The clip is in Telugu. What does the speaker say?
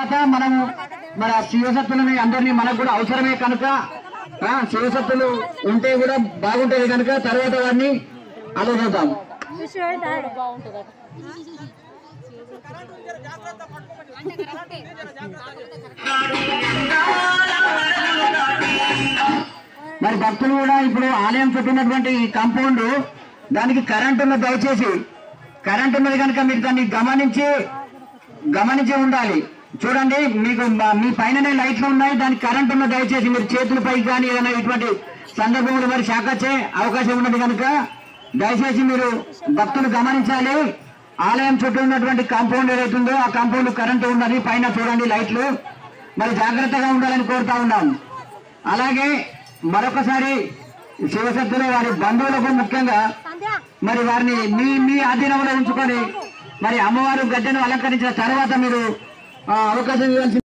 తర్వాత మనము మన శివశక్తులని అందరినీ మనకు కూడా అవసరమే కనుక శివశక్తులు ఉంటే కూడా బాగుంటుంది కనుక తర్వాత వారిని ఆలోచిద్దాం. మరి భక్తులు కూడా ఇప్పుడు ఆలయం చుట్టూన్నటువంటి ఈ కాంపౌండ్ దానికి కరెంట్ ఉన్నది, దయచేసి కరెంట్ ఉన్నది కనుక మీరు దాన్ని గమనించి ఉండాలి. చూడండి, మీకు మీ పైననే లైట్లు ఉన్నాయి, దానికి కరెంట్ ఉన్నది. దయచేసి మీరు చేతులపై కానీ ఏదైనా ఇటువంటి సందర్భంలో మరి శాఖచ్చే అవకాశం ఉన్నది కనుక దయచేసి మీరు భక్తులు గమనించాలి. ఆలయం చుట్టూ ఉన్నటువంటి కాంపౌండ్ ఏదైతుందో ఆ కాంపౌండ్ కరెంటు ఉన్నది, పైన చూడండి లైట్లు. మరి జాగ్రత్తగా ఉండాలని కోరుతా ఉన్నాం. అలాగే మరొకసారి శివశక్తులు వారి బంధువులకు ముఖ్యంగా మరి వారిని మీ ఆధీనంలో ఉంచుకొని మరి అమ్మవారు గద్దెను అలంకరించిన తర్వాత మీరు అవకాశం ఇవ్వాల్సి